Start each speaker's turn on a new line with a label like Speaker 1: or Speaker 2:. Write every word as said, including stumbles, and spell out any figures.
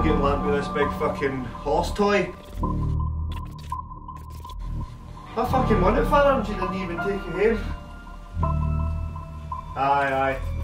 Speaker 1: getting lamped with this big fucking horse toy. I fucking won it for her and she didn't even take it home. Aye, aye.